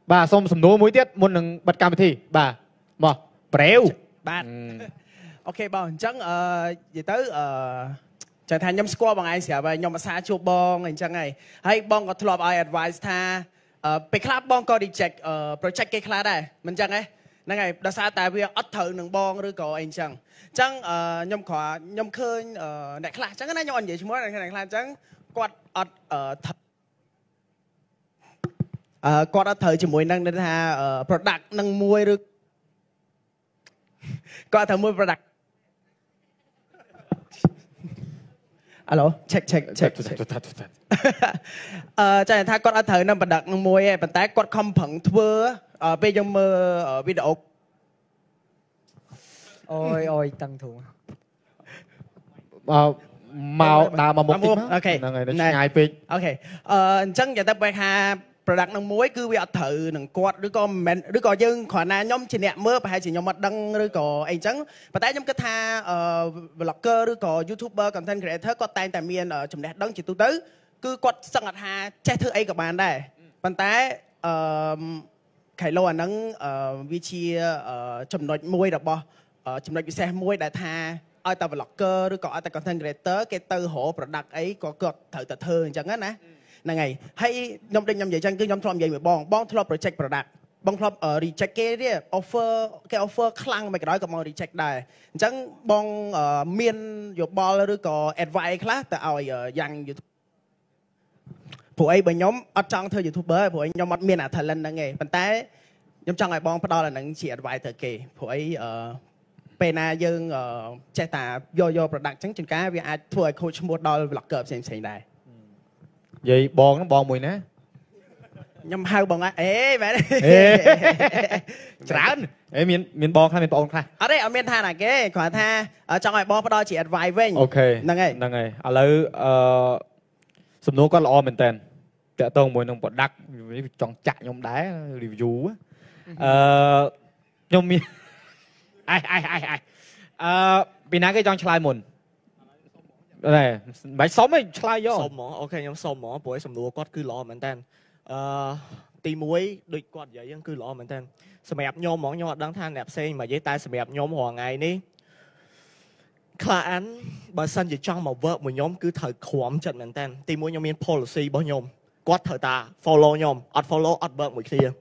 bà xong sầm nô mũi tiết muốn đừng bật cam thì bà mà bèo bạn ok bọn chẳng gì tới chẳng thành nhóm squad bằng ai sẽ về nhóm xa chụp bong anh chẳng này hay bong có thọp ai advice thaไปคลาบบองก็ดีเจ็คโปรเจกต์เกคลาได้มันจังไงนั่นไงดาซาแต่เวียอัดเถิงหนึ่งบองหรือก็เองจังยมขอยมเคยไหนคลาจังก็น่ายมอันใหญ่ชั่วโมงไหนคลาจังกอดอัดกอดอัดเถิงชั่วโมงนั่งนั่นฮะproduct นั่งมวยหรือกอดเถิงมวย product ฮัลโหลเช็คจะถ้ากดอัดเถิงนั่งประดักนั่งมวยแต่แต่กดคอมผังทัวร์ไปยังมือวิดีโอโอ้ยตังถุง màu đào mà một tím ok ngày pin ok chẳng giờ taไปหา product นั่งมวยคือวิอัดเถิงหนึ่งกดหรือก็ยังขอนาย่อมจีเนียเมื่อไปให้จีย่อมมาดังหรือก็ไอ้จังแต่แต่ย่อมก็ท่าblogger หรือก็ youtuber content creator ก็แต่เมียนจุ่มแดดดังจีตุ้ยคือกดสังกัดหาแช่เธอไอ้กับมันได้แต่ไข่โลอันนั้นวิธีจุ่มหน่อยมวยดอกบอจุ่มหน่อยวิเศษมวยได้ท่าไอ้แต่ blogger หรือก็ไอ้แต่ content creator แกเตอร์โห product ไอ้ก็กดเธอจังงั้นนะนั่นไงให้ยมเด็กยมใหญ่จังคือยมทอมใหญ่เหมือนบองทลอปโปรเจกต์ product บองทลอปreject เนี่ย offer คลั่งไปก็ได้ก็มอง reject ได้จังบองเมียนอยู่บอลหรือก็ advice คลาแต่เอายังอยู่ผู้ไอ้ใบยมอัดจังเธอ youtuber ผู้ไอ้ยมอัดเมียนtalent นั่นไงปัจจัยยมจังไอ้บองพอดอลนั่งเฉียด advice เธอเก๋ผู้ไอ้เป็นนายยังเจตาโย product จังจุดการวิอาช่วยโค้ชหมดดอล blogger เสียงได้ vậy bòn nó bòn mùi nè nhâm hai bòn á vậy chán miền bòn hay miền bòn khai ở đây ở miền tha này cái khỏi tha ở trong này bòn đó chỉ advice với ok năng ngày à lấy sầm nô có lo mình tên tệ tông mùi nông bọt đắc chọn chạy nhom đá review nhom miền ai vì nãy cái chọn slide mồn này bài sống ấy slide vô sống mỏ ok nhóm sống mỏ buổi sống đua quát cứ lo mình tên tì muối đôi quát vậy vẫn cứ lo mình tên sầm đẹp nhôm mỏ nhôm đang than đẹp xe mà giấy tay sầm đẹp nhôm hoàng ngày ní khá án bà sân chỉ trong một vợ một nhóm cứ thời khóm trận mình tên tì muối nhóm miền policy bao nhôm quát thời ta follow nhôm ad follow ad vợ một kia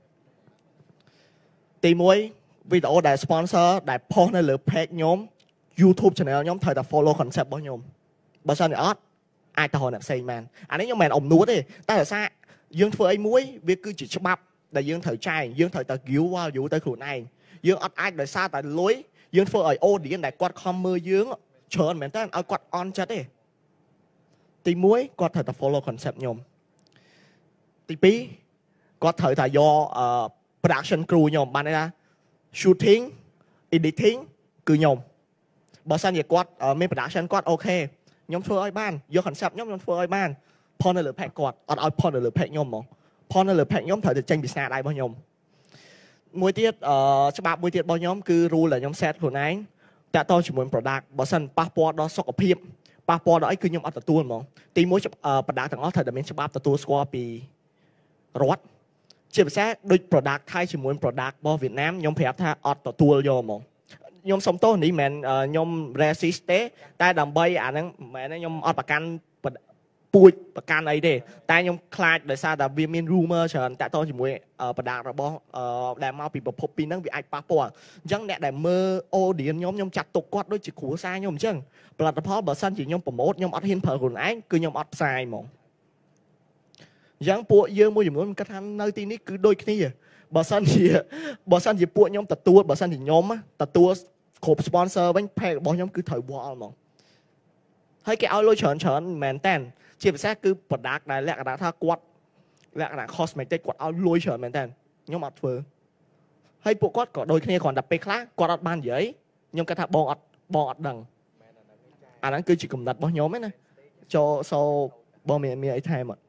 tì muối video đại sponsor đại post này lựa page nhóm YouTube channel nhóm thời ta follow concept bao nhôm bà sao này ai ta hồi nạp xây man anh ấy nhóm mèn ổng nuốt đi ta là sao dương phơi ấy muối việc cứ chỉ cho bắp để dương thời trai dương thời ta cứu qua vụ tới khổ này dương ắt ai để sao tại lối dương phơi ấy ô đi đại quạt com mưa dương chờ anh mèn ta ai quạt on chết đi tí muối quạt thời ta follow concept nhôm tí pí quạt thời ta do production crew nhôm ban này là shooting editing cứ nhôm bà sao vậy quạt mấy production quạt ok nhóm phơi ai ban do concept nhóm phơi ai ban pon là pack quạt ở pon là pack nhóm mà pon là pack nhóm thời tranh bị xa đại bao nhóm mỗi tiết cho bạn mỗi tiết bao nhóm cứ rule là nhóm set của anh đã to chỉ muốn product bà sao passport đó sọc phim passport đó ấy cứ nhóm ởตัวmà tí mỗi product thằng ó thời điểm mình cho bạnตัว score ปีรถchỉ sẽ đôi product thay chỉ muốn product bao Việt Nam nhóm phải thay ởตัวvô mà nhom sống tốt ní mẹ nhom resiste tai đầm bay à nó mẹ nó nhom ở bạc can bụi bạc can ấy đi tai nhom khai để sao là vì miền rumor chờ tại tôi chỉ muốn bạc đạc rồi bo để mau bị bộc pin năng bị ai pa po chẳng nè để mơ ô điện nhom chặt tục quát đôi chỉ cú sai nhom chăng bạc đạc phó bờ sân chỉ nhom promote nhom ở hiên phở của anh cứ nhom ở sai mỏng chẳng bộ dương mua gì muốn cắt hắn nơi tin ní cứ đôi cái gì bờ sân chỉ bộ nhom tạt tua bờ sân chỉ nhom á tạt tua khổ sponsor bánh phe bao nhóm cứ thời wall mà thấy cái áo lôi chởn mền tên chỉ phải xét cứ bật đạc này lẹ đã tha quạt lẹ đã cosmetic quạt áo lôi chởn mền tên nhóm mặt vừa hay bộ quạt có đôi khi còn đặt pe khác quạt đặt ban giấy nhóm cái thằng bong ọt đằng anh ấy cứ chỉ cầm đặt bao nhóm ấy này cho sau bao mẹ ấy thay mà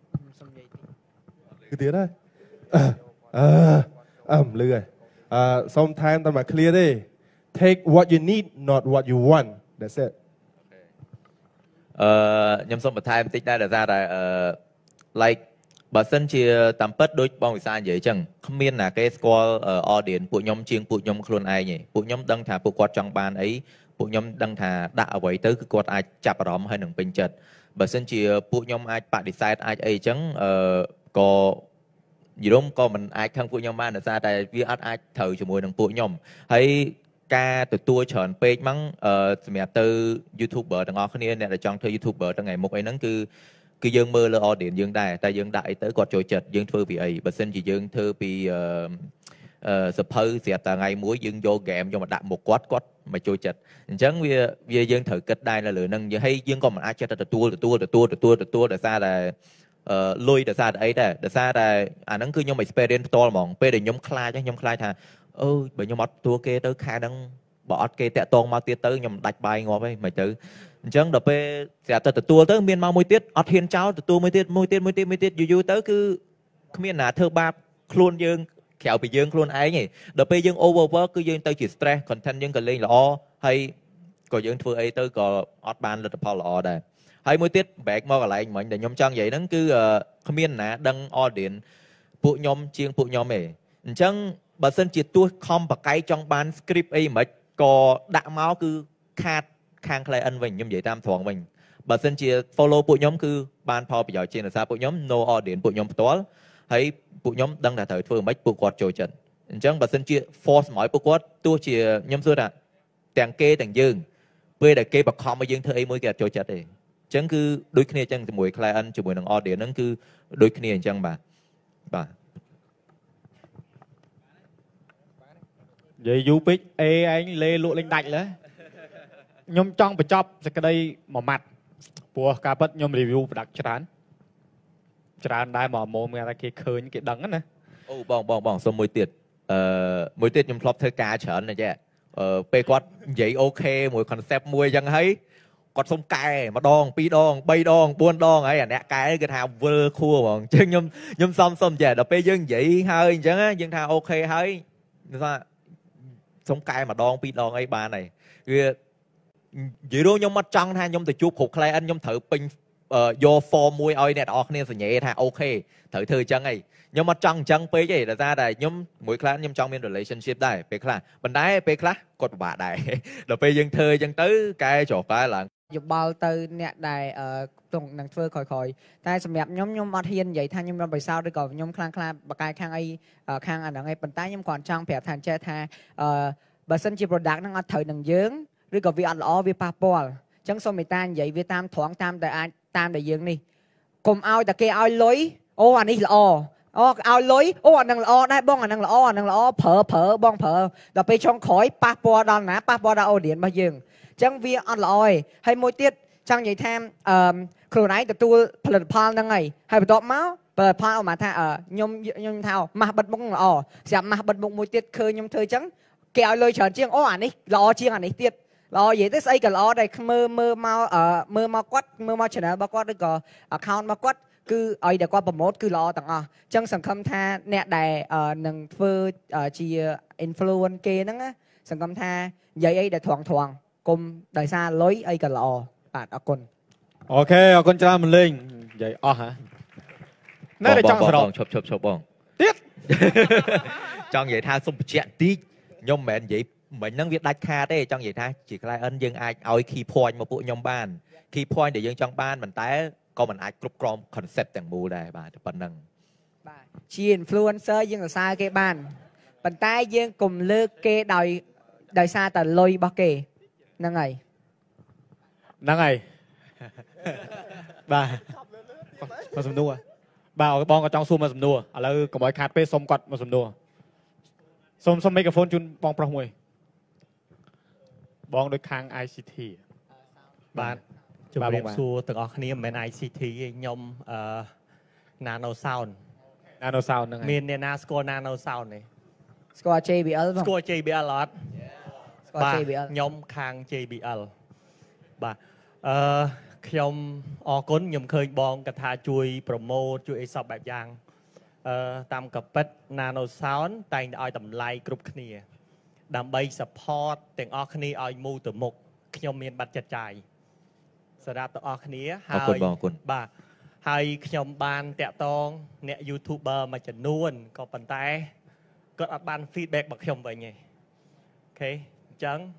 cái tiếng đấy lười sometimes tao mà clear đi take what you need not what you want that's it ខ្ញុំសូមបន្ថែមបន្តិចដែរដែលថាlike បើសិនជាតាមពិតដូចបងវិសានិយាយអញ្ចឹងគ្មានណាគេស្គាល់ audience ពួកខ្ញុំជាងពួកខ្ញុំខ្លួនឯងទេពួកខ្ញុំដឹងថាពួកគាត់ចង់បានអីពួកខ្ញុំដឹងថាដាក់អ្វីទៅគឺគាត់អាចចាប់អារម្មណ៍ហើយនឹងពេញចិត្តបើសិនជាពួកខ្ញុំអាចបដិសេធអាចអីអញ្ចឹងក៏យល់ក៏មិនអាចខឹងពួកខ្ញុំបានដោយសារតែវាអត់អាចត្រូវជាមួយនឹងពួកខ្ញុំហើយការទទួលច្រើនពេកហ្នឹងសម្រាប់ទៅ YouTuber ទាំងអស់គ្នាអ្នកដែលចង់ធ្វើ YouTuber ទាំងថ្ងៃមុខអីហ្នឹងគឺយើងមើលលើ audience យើងដែរតែយើងដាក់អីទៅគាត់ចូលចិត្តយើងធ្វើពីអីបើសិនជាយើងធ្វើពីសភៅស្រាប់តែថ្ងៃមួយយើងយក game យកមកដាក់មុខគាត់មិនចូលចិត្តអញ្ចឹងវាយើងត្រូវគិតដែរនៅលើហ្នឹងហើយយើងក៏មិនអាចចិត្តទទួលដោយសារតែលុយដោយសារតែអីដែរដោយសារតែអាហ្នឹងគឺខ្ញុំ experience ផ្ទាល់ហ្មងពេលដែលខ្ញុំខ្លាចថាអូយបើខ្ញុំអត់ទទួលគេទៅខែហ្នឹងបើអត់គេតាក់តងមកទៀតទៅខ្ញុំដាច់បាយងាប់ហើយមិនទៅអញ្ចឹងដល់ពេលស្រាប់តែទទួលទៅមានមកមួយទៀតអត់ហ៊ានចោលទទួលមួយទៀតយូរទៅគឺគ្មានណាធ្វើបាបខ្លួនយើងក្រៅពីយើងខ្លួនឯងទេដល់ពេលយើង overwork គឺយើងទៅជា stress content យើងក៏លេងល្អហើយក៏យើងធ្វើអីទៅក៏អត់បានលទ្ធផលល្អដែរហើយមួយទៀត back មកកន្លែងមិញដែលខ្ញុំចង់និយាយហ្នឹងគឺគ្មានណាដឹង audience ពួកខ្ញុំជាងពួកខ្ញុំទេអញ្ចឹងបើសិនជាទោះខំបកកាយចង់បាន script អីមិនក៏ដាក់មកគឺខាតខាង client វិញខ្ញុំនិយាយតាមត្រង់វិញបើសិនជា follow ពួកខ្ញុំគឺបានផលប្រយោជន៍ជាងដោយសារពួកខ្ញុំ no audience ពួកខ្ញុំផ្ទាល់ហើយពួកខ្ញុំដឹងថាត្រូវធ្វើមិនពួកគាត់ចូលចិត្តអញ្ចឹងបើសិនជា force មកឲ្យពួកគាត់ទោះជាខ្ញុំសួរថាទាំងគេទាំងយើងពេលដែលគេបខំឲ្យយើងធ្វើអីមួយគេអត់ចូលចិត្តទេអញ្ចឹងគឺដូចគ្នាអញ្ចឹងជាមួយ client ជាមួយនឹង audience ហ្នឹងគឺដូចគ្នាអញ្ចឹងបាទនិយាយយូរពេកអេឯងលេលក់លេងដាច់លើខ្ញុំចង់បញ្ចប់សេចក្តីមួយម៉ាត់ព្រោះការពិតខ្ញុំ review product ច្រើនដែរមកម៉ូមានតែគេឃើញគេដឹងណាអូបងសុំមួយទៀតមួយទៀតខ្ញុំធ្លាប់ធ្វើការច្រើនណាចេះពេលគាត់និយាយអូខេមួយ concept មួយអញ្ចឹងហើយគាត់សុំកែម្ដង2ដង3ដង4ដងហើយអាអ្នកកែគឺថាវិលខួរហ្មងអញ្ចឹងខ្ញុំសុំចេះដល់ពេលយើងនិយាយហើយអញ្ចឹងយើងថាអូខេហើយថាសុំកែម្ដង2ដងអីបានហើយវានិយាយរួមខ្ញុំអត់ចង់ថាខ្ញុំទៅជួបគ្រប់ client ខ្ញុំត្រូវពេញយក form មួយឲ្យអ្នកទាំងអស់គ្នាសញ្ញេថាអូខេត្រូវធ្វើអញ្ចឹងហីខ្ញុំអត់ចង់អញ្ចឹងពេកទេដោយសារតែខ្ញុំមួយ client ខ្ញុំចង់មាន relationship ដែរពេលខ្លះប៉ុន្តែពេលខ្លះគាត់ពិបាកដែរដល់ពេលយើងធ្វើអញ្ចឹងទៅកែច្រកែឡើងយោបល់ទៅអ្នកដែលនឹងធ្វើក្រោយតែសម្រាប់ខ្ញុំអត់ហ៊ាននិយាយថាខ្ញុំមានបិសោតឬក៏ខ្ញុំខ្លាំងបកកាយខាងអីខាងអាហ្នឹងឯងប៉ុន្តែខ្ញុំគ្រាន់ចង់ប្រាប់ថាចេះថាបើសិនជា product ហ្នឹងអត់ត្រូវនឹងយើងឬក៏វាអត់ល្អវាប៉ះពាល់អញ្ចឹងសូមមេត្តានិយាយវាតាមត្រង់តាមដែលយើងនេះកុំឲ្យតែគេឲ្យលុយអូអានេះល្អអូឲ្យលុយអូអានឹងល្អដែរបងអានឹងល្អប្រើបងប្រើដល់ពេលចុងក្រោយប៉ះពាល់ដល់ណាប៉ះពាល់ដល់ audience របស់យើងអញ្ចឹងវាអត់ល្អទេហើយមួយទៀតចង់និយាយថាខ្លួនឯងទទួលផលិតផលហ្នឹងហើយបន្ទាប់មកផលិតផលអមថាខ្ញុំថាម៉ាស់បិទមុខល្អស្រាប់ម៉ាស់បិទមុខមួយទៀតឃើញខ្ញុំធ្វើអញ្ចឹងគេឲ្យលុយច្រើនជាងអូអានេះល្អជាងអានេះទៀតល្អនិយាយទៅស្អីក៏ល្អដែរមើលមកគាត់មើលមក channel របស់គាត់ឬក៏ account របស់គាត់គឺឲ្យតែគាត់ប្រម៉ូទគឺល្អទាំងអស់អញ្ចឹងសង្ឃឹមថាអ្នកដែលនឹងធ្វើជា influence គេហ្នឹងសង្ឃឹមថានិយាយអីដែលត្រង់កុំដោយសារលុយអីក៏ល្អបាទអរគុណអូខេអរគុណច្រើនមកលេងនិយាយអស់ហ៎នៅតែចង់សរុបឈប់បងទៀតចង់និយាយថាសុំបញ្ជាក់តិចខ្ញុំមិនមែននិយាយមិញហ្នឹងវាដាច់ខាតទេចង់និយាយថាជា client យើងអាចឲ្យ key point មកពួកខ្ញុំបាន key point ដែលយើងចង់បានប៉ុន្តែក៏មិនអាចគ្រប់គ្រង concept ទាំងមូលដែរបាទប៉ុណ្ណឹងបាទជា influencer យើងសរសើរគេបានប៉ុន្តែយើងកុំលើកគេដោយសារតែលុយរបស់គេហ្នឹងហើយបាទមកសំណួរបាទបងក៏ចង់សួរមកសំណួរឥឡូវកុំឲ្យខាតពេលសុំគាត់មកសំណួរសុំមីក្រូហ្វូនជូនបងប្រុសមួយបងដូចខាង ICT បាទជំរាបសួរទាំងអស់គ្នាមិនមែន ICT ទេខ្ញុំNano Sound ហ្នឹងមានអ្នកណាស្គាល់ Nano Sound ទេស្គាល់ JBL បងស្គាល់ JBL អត់ស្គាល់ JBL ខ្ញុំខាង JBL បាទខ្ញុំអរគុណខ្ញុំឃើញបងកថាជួយប្រម៉ូទជួយអីសពបែបយ៉ាងតាមកប៉ិត Nano Sound តែងតែឲ្យតម្លៃគ្រប់គ្នាដើម្បី support ទាំងអស់គ្នាឲ្យមូលទៅមុខខ្ញុំមានបាត់ចិត្តចាយសម្រាប់ទាំងអស់គ្នាហើយបាទហើយខ្ញុំបានតាក់ទងអ្នក YouTuber មួយចំនួនក៏ប៉ុន្តែគាត់អត់បាន feedback របស់ខ្ញុំវិញទេអូខេអញ្ចឹង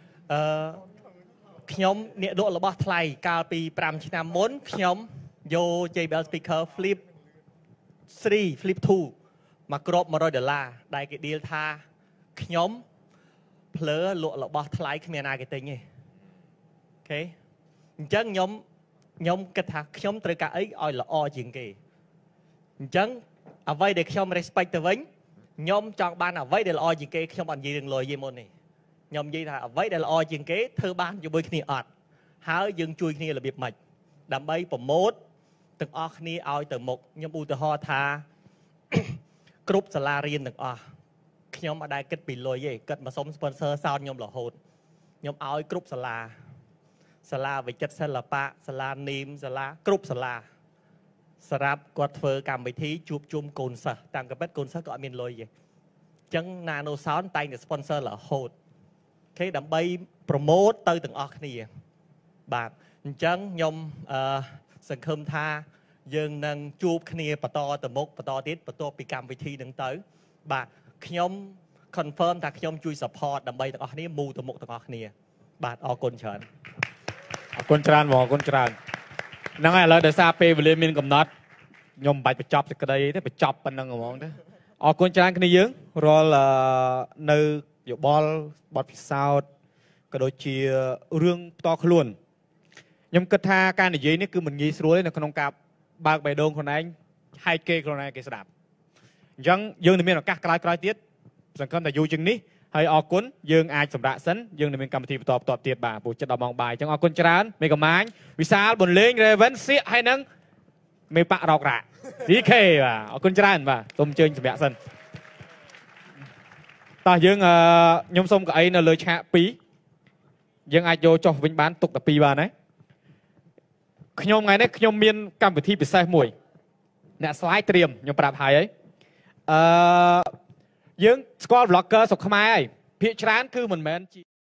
ខ្ញុំអ្នកលក់របស់ថ្លៃកាលពី5ឆ្នាំមុនខ្ញុំយក JBL speaker Flip 3 Flip 2មកគ្រាប់$100ដែលគេ deal ថាខ្ញុំភ្លើលក់របស់ថ្លៃគ្មានណាគេទិញទេអូខេអញ្ចឹងខ្ញុំគិតថាខ្ញុំត្រូវការអីឲ្យល្អជាងគេអញ្ចឹងអ្វីដែលខ្ញុំ respect ទៅវិញខ្ញុំចង់បានអ្វីដែលល្អជាងគេខ្ញុំអត់និយាយរឿងលុយទេមុននេះខ្ញុំនិយាយថាអ្វីដែលល្អជាងគេធ្វើបានជាមួយគ្នាអត់ហើយយើងជួយគ្នារបៀបម៉េចដើម្បីប្រម៉ូទទាំងអស់គ្នាឲ្យទៅមុខខ្ញុំឧទាហរណ៍ថាគ្រប់សាលារៀនទាំងអស់ខ្ញុំអត់ដែលគិតពីលុយទេគិតមកសុំ sponsor សោតខ្ញុំរហូតខ្ញុំឲ្យគ្រប់សាលាវិចិត្រសិល្បៈសាលានីមសាលាគ្រប់សាលាសម្រាប់គាត់ធ្វើកម្មវិធីជួបជុំកូនសិស្សតាំងពីកូនសិស្សក៏អត់មានលុយទេអញ្ចឹង Nano Sound តែងតែ sponsor រហូតអូខេដើម្បីប្រម៉ូទទៅទាំងអស់គ្នាបាទអញ្ចឹងខ្ញុំសង្ឃឹមថាយើងនឹងជួបគ្នាបន្តទៅមុខបន្តទៀតបន្ទាប់ពីកម្មវិធីនឹងទៅបាទខ្ញុំ confirm ថាខ្ញុំជួយ support ដើម្បីទាំងអស់គ្នា move ទៅមុខទាំងអស់គ្នាបាទអរគុណច្រើនអរគុណច្រើនបងអរគុណច្រើនហ្នឹងហើយឥឡូវដោយសារពេលវេលាមានកំណត់ខ្ញុំមិនបាច់បញ្ចប់សេចក្តីទេបញ្ចប់ប៉ុណ្្នឹងហ្មងទេអរគុណច្រើនគ្នាយើងរាល់នៅយោបល់បទពិសោធន៍ក៏ដូចជារឿងផ្ទាល់ខ្លួនខ្ញុំគិតថាការនិយាយនេះគឺមិនងាយស្រួលទេនៅក្នុងការបើកបេះដូងខ្លួនឯងហែកគេខ្លួនឯងគេស្ដាប់អញ្ចឹងយើងនឹងមានឱកាសក្រោយទៀតសង្ឃឹមថាយូរជាងនេះហើយអរគុណយើងអាចសម្រាប់សិនយើងនឹងមានកម្មវិធីបន្តទៀតបាទព្រោះចិត្តដល់ម៉ោងបាយអញ្ចឹងអរគុណច្រើនមេកាម៉ាញវិសាលប៊ុនលេង Raven សៀកហើយនឹងមេប៉ាក់រោករ៉ា DK បាទអរគុណច្រើនបាទសូមអញ្ជើញសម្រាប់សិនតោះយើងខ្ញុំសូមកៅអីនៅលើឆាក2យើងអាចយកចុះវិញបានទុកតែ2បានណាខ្ញុំថ្ងៃនេះខ្ញុំមានកម្មវិធីពិសេសមួយអ្នក slide ត្រៀមខ្ញុំប្រាប់ហើយយើងស្គាល់ vlogger ស្រុកខ្មែរហើយភាគច្រើនគឺមិនមែនជា